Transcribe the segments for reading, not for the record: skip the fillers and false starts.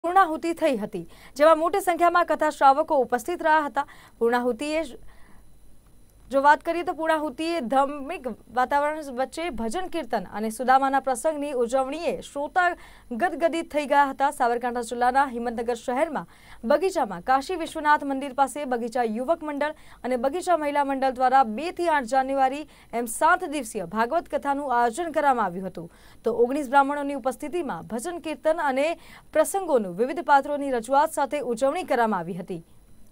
પૂર્ણાહુતિ થઈ હતી, જેમાં મોટી સંખ્યામાં કથા શ્રાવકો ઉપસ્થિત રહ્યા હતા। પૂર્ણાહુતિએ જો વાત કરીએ તો પૂર્ણાહુતિએ ધાર્મિક વાતાવરણ વચ્ચે ભજન કીર્તન અને સુદામાના પ્રસંગની ઉજવણીએ શ્રોતા ગદગદિત થઈ ગયા હતા। સાબરકાંઠા જિલ્લાના હિંમતનગર શહેરમાં બગીચામાં કાશી વિશ્વનાથ મંદિર પાસે બગીચા યુવક મંડળ અને બગીચા મહિલા મંડળ દ્વારા 2 થી 8 જાન્યુઆરી એમ 7 દિવસીય ભાગવત કથાનું આયોજન કરવામાં આવ્યું હતું। તો 19 બ્રાહ્મણોની ઉપસ્થિતિમાં ભજન કીર્તન અને પ્રસંગોનું વિવિધ પાત્રોની રજૂઆત સાથે ઉજવણી કરવામાં આવી હતી।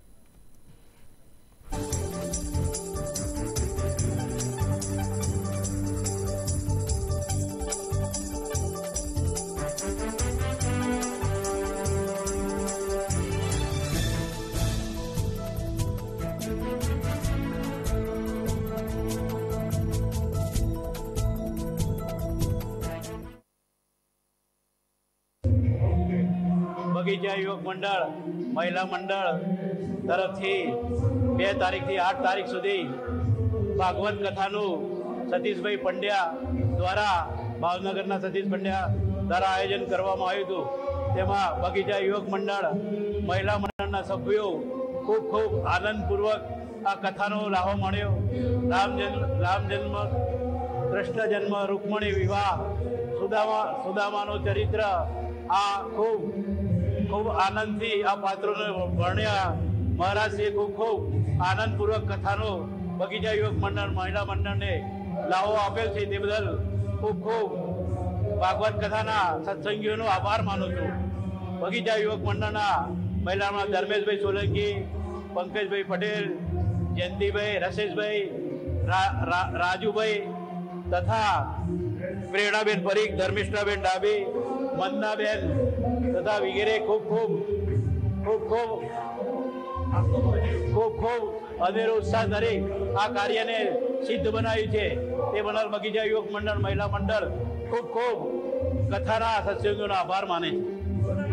बगीचा युवक मंडल महिला मंडल तरफ थी 2 तारीख थी 8 तारीख सुधी भागवत कथानु सतीश भाई पंड्या द्वारा भावनगर सतीश पंड्या द्वारा आयोजन करवामां आव्युं हतुं। तेमां बगीचा युवक मंडल महिला मंडलना सभ्यों खूब खूब आनंदपूर्वक आ कथानो लाभो मळ्यो। राम जन्म कृष्ण जन्म रुक्मणी विवाह सुदामानो चरित्र आ खूब खूब आनंद थी आ पात्रों ने वर्ण्या। महाराज से खूब खूब आनंदपूर्वक कथानो बगीचा युवक मंडल महिला मंडल ने लाभो आपेल छे ते बदल खूब खूब भागवत कथाना सत्संगीओनो आभार मानु छुं। बगीचा युवक मंडलना महिला में धर्मेश भाई सोलंकी, पंकज भाई पटेल, जयंती भाई, रसेश भाई, राजू भाई तथा प्रेरणाबेन परीख, धर्मिष्ठाबेन डाबी, मंदनाबेन तथा वगैरह खूब खूब खूब खूब खूब खूब अनेरो उत्साह धरी आ कार्य ने सिद्ध बनाव्युं छे। ते बदल बगीचा युवक मंडल महिला मंडल खूब खूब कथाना सत्संगोनो आभार माने छे।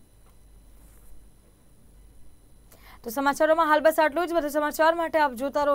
तो समाचारों में हाल बस आटलुं ज। વધુ સમાચાર માટે આપ જોતા રહો